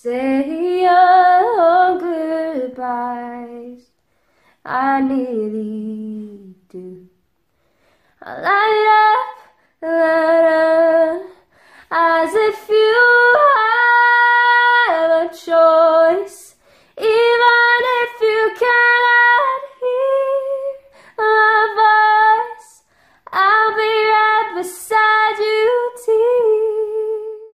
say your goodbyes. I nearly do. I light up as if you